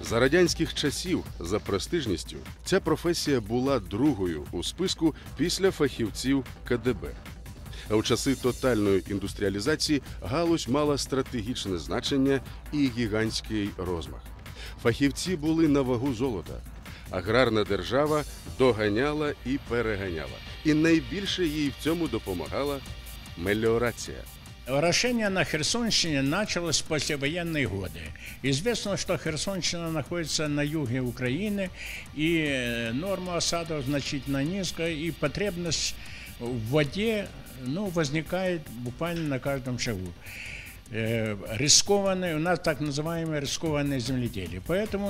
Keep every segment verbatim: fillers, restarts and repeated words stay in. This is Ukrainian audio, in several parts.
За радянських часів, за престижністю, ця професія була другою у списку після фахівців ка де бе. А у часи тотальної індустріалізації галузь мала стратегічне значення і гігантський розмах. Фахівці були на вагу золота. Аграрна держава доганяла і переганяла. І найбільше їй в цьому допомагала меліорація. Орошение на Херсонщине началось в послевоенные годы. Известно, что Херсонщина находится на юге Украины, и норма осадок значительно низкая, и потребность в воде ну, возникает буквально на каждом шагу. Э, рискованное, у нас так называемое рискованное земледелие. Поэтому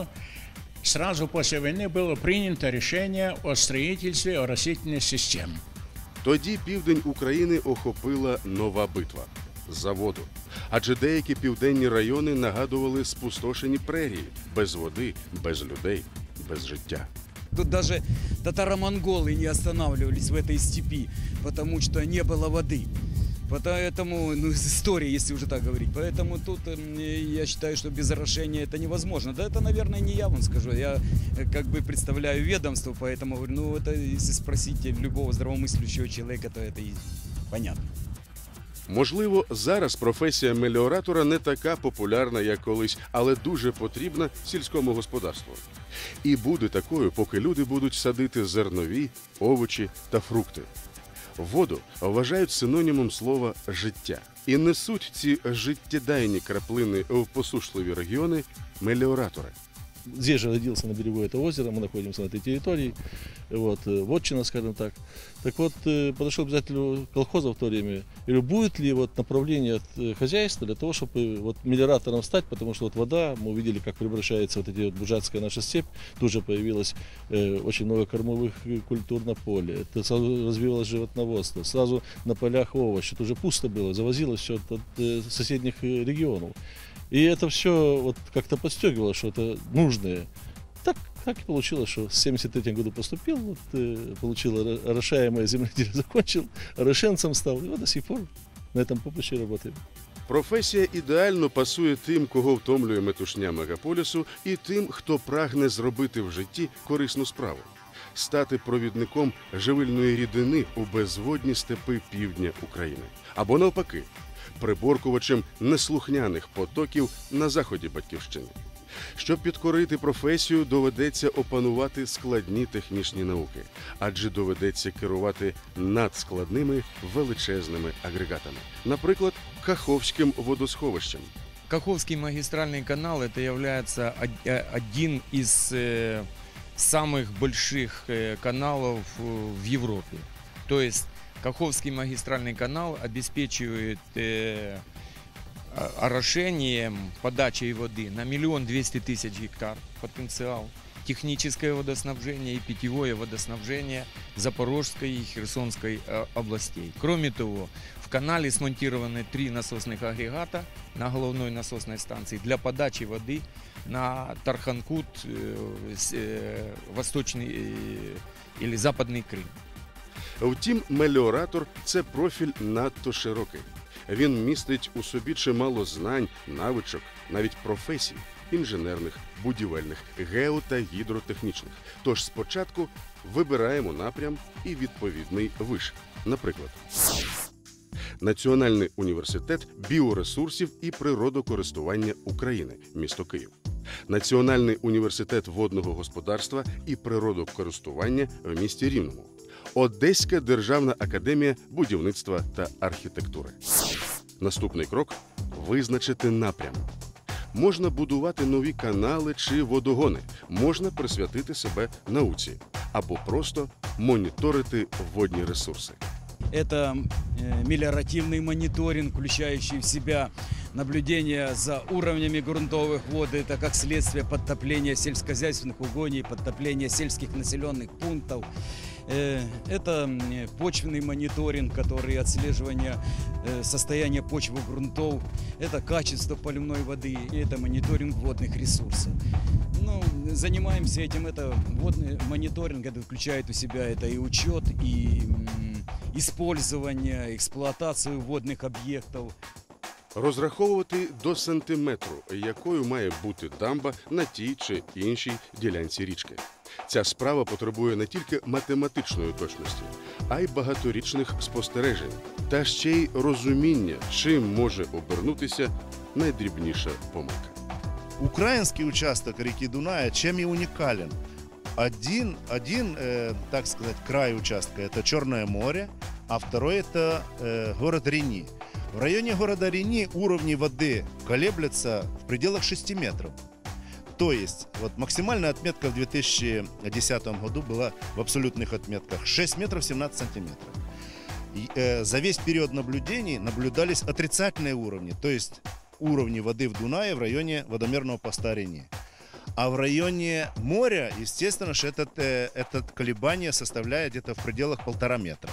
сразу после войны было принято решение о строительстве оросительных систем. Тоді південь України охопила нова битва – за воду. Адже деякі південні райони нагадували спустошені прерії, без води, без людей, без життя. Тут даже татаро-монголы не останавливались в этой степи, потому что не было воды. Поэтому, ну, история, если уже так говорить. Поэтому тут я считаю, что без орошения это невозможно. Да это, наверное, не я вам скажу. Я как бы представляю ведомство, поэтому говорю, ну, это если спросите любого здравомыслящего человека, то это и понятно. Можливо, зараз професія меліоратора не така популярна, як колись, але дуже потрібна сільському господарству. І буде такою, поки люди будуть садити зернові, овочі та фрукти. Воду вважають синонімом слова «життя». І несуть ці життєдайні краплини в посушливі регіони меліоратори. Здесь же родился на берегу этого озера, мы находимся на этой территории, вот, вотчина, скажем так. Так вот, подошел к обязательно колхоза в то время, и говорю, будет ли вот направление от хозяйства для того, чтобы вот мелиоратором стать, потому что вот вода, мы увидели, как превращается вот эти вот Буджацкая наша степь, тут же появилось э, очень много кормовых культур на поле, это сразу развивалось животноводство, сразу на полях овощи, тут же пусто было, завозилось все от, от э, соседних регионов. И это все вот как-то подстегивало, что это нужное. Так, так и получилось, что в семьдесят третьем году поступил, вот, э, получил орошаемое земледелие, закончил, орошенцем стал, и вот до сих пор на этом поприще работаем. Професія ідеально пасує тим, кого втомлює метушня мегаполісу, і тим, хто прагне зробити в житті корисну справу. Стати провідником живильної рідини у безводні степи півдня України. Або навпаки, приборкувачем неслухняних потоків на заході батьківщини. Щоб підкорити професію, доведеться опанувати складні технічні науки, адже доведеться керувати надскладними величезними агрегатами. Наприклад, Каховським водосховищем. Каховский магистральный канал – это является один из самых больших каналов в Европе. То есть Каховский магистральный канал обеспечивает э, орошением, подачей воды на миллион двести тысяч гектар потенциал, техническое водоснабжение и питьевое водоснабжение Запорожской и Херсонской э, областей. Кроме того, в канале смонтированы три насосных агрегата на головной насосной станции для подачи воды на Тарханкут, э, э, Восточный э, или Западный Крым. Втім, меліоратор – це профіль надто широкий. Він містить у собі чимало знань, навичок, навіть професій – інженерних, будівельних, гео- та гідротехнічних. Тож спочатку вибираємо напрям і відповідний виш. Наприклад, Національний університет біоресурсів і природокористування України, місто Київ. Національний університет водного господарства і природокористування в місті Рівному. Одеська державна академія будівництва та архітектури. Наступний крок – визначити напрям. Можна будувати нові канали чи водогони, можна присвятити себе науці або просто моніторити водні ресурси. Это мелиоративный мониторинг, включающий в себя наблюдение за уровнями грунтовых вод, это как следствие подтопления сельскохозяйственных угодий, подтопления сельских населенных пунктов. Это почвенный мониторинг, который отслеживание состояния почвы грунтов, это качество поливной воды, и это мониторинг водных ресурсов. Ну, занимаемся этим, это водный мониторинг, это включает в себя это и учет, и использование, эксплуатацию водных объектов. розраховувати до сантиметру, якою має бути дамба на тій чи іншій ділянці річки. Ця справа потребує не тільки математичної точності, а й багаторічних спостережень, та ще й розуміння, чим може обернутися найдрібніша помилка. Украинский участок реки Дуная чем и уникален. Один, один э, так сказать, край участка – это Черное море, а второй – это э, город Рени. В районе города Рени уровни воды колеблются в пределах шести метров. То есть вот максимальная отметка в две тысячи десятом году была в абсолютных отметках шесть метров семнадцать сантиметров. И, э, за весь период наблюдений наблюдались отрицательные уровни, то есть уровни воды в Дунае в районе водомерного поста Рени. А в районе моря, естественно, что этот, э, этот колебание составляет где-то в пределах полтора метра.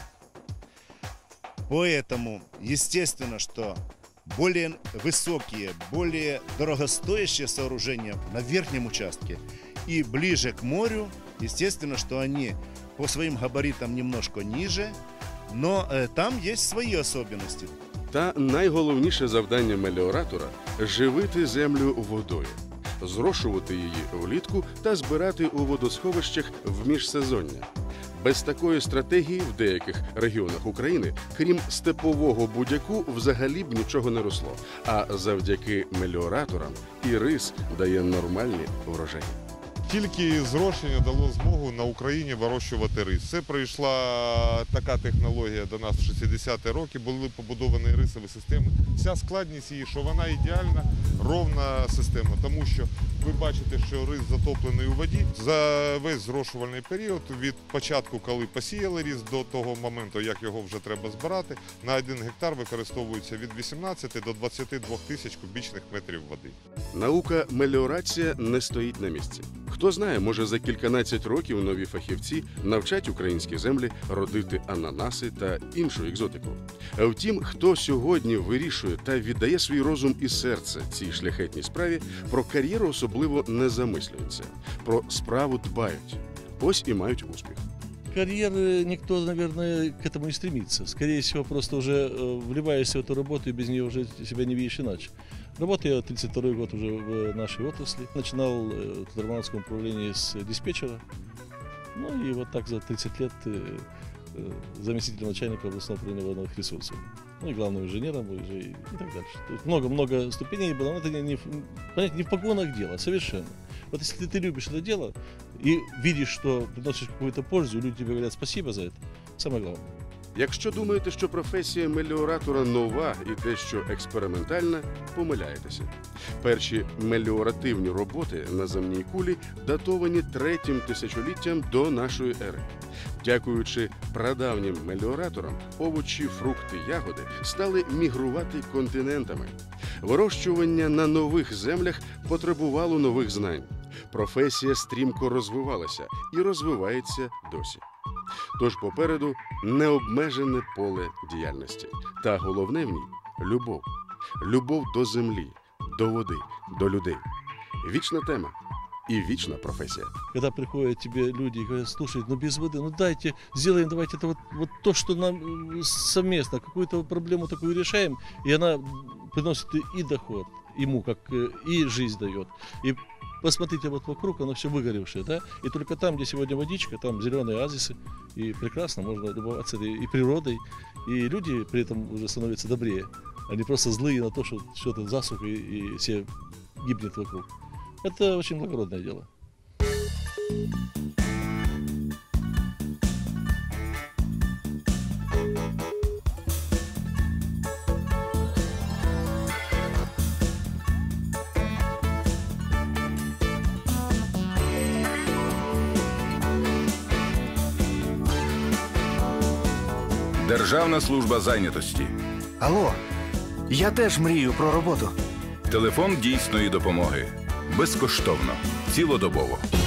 Поэтому, естественно, что более высокие, более дорогостоящие сооружения на верхнем участке и ближе к морю, естественно, что они по своим габаритам немножко ниже, но э, там есть свои особенности. Та найголовніше завдання меліоратора – живити землю водою, зрошувати її влітку та збирати у водосховищах в міжсезоння. Без такої стратегії в деяких регіонах України, крім степового будяку, взагалі б нічого не росло. А завдяки меліораторам і рис дає нормальні врожаї. Тільки зрошення дало змогу на Україні вирощувати рис. Це прийшла така технологія до нас в шістдесяті роки, були побудовані рисові системи. Вся складність її, що вона ідеальна, ровна система, тому що ви бачите, що рис затоплений у воді. За весь зрошувальний період, від початку, коли посіяли рис, до того моменту, як його вже треба збирати, на один гектар використовується від вісімнадцяти до двадцяти двох тисяч кубічних метрів води. Наука меліорація не стоїть на місці. Хто знає, може за кільканадцять років нові фахівці навчать українські землі родити ананаси та іншу екзотику. А втім, хто сьогодні вирішує та віддає свій розум і серце цій шляхетній справі, про кар'єру особливо не замислюються. Про справу дбають. Ось і мають успіх. Карьеры никто, наверное, к этому не стремится. Скорее всего, просто уже вливаешься в эту работу и без нее уже себя не видишь иначе. Работаю я тридцать второй год уже в нашей отрасли. Начинал в Тодормановском управлении с диспетчера. Ну и вот так за тридцать лет заместитель начальника областного управления водных ресурсов. Ну и главным инженером уже и так дальше. Много-много ступеней было, но это не, не, понятно, не в погонах дело, совершенно. Вот если ты, ты любишь это дело и видишь, что приносишь какую-то пользу, люди тебе говорят спасибо за это, самое главное. Якщо думаєте, що професія меліоратора нова і дещо експериментальна, помиляєтеся. Перші меліоративні роботи на земній кулі датовані третім тисячоліттям до нашої ери. Дякуючи прадавнім меліораторам, овочі, фрукти, ягоди стали мігрувати континентами. Вирощування на нових землях потребувало нових знань. Професія стрімко розвивалася і розвивається досі. Тож попереду необмежене поле діяльності. Та головне в ній – любов. Любов до землі, до води, до людей. Вічна тема и вечная профессия. Когда приходят тебе люди и говорят, слушай, ну без воды, ну дайте, сделаем, давайте это вот, вот то, что нам совместно, какую-то проблему такую решаем, и она приносит и доход ему, как и жизнь дает. И посмотрите вот вокруг, оно все выгоревшее, да, и только там, где сегодня водичка, там зеленые оазисы, и прекрасно можно любоваться и природой, и люди при этом уже становятся добрее. Они просто злые на то, что что-то засуха и, и все гибнет вокруг. Это очень благородное дело. Державна служба зайнятості. Алло, я теж мрію про роботу. Телефон дійсної допомоги. Безкоштовно. Цілодобово.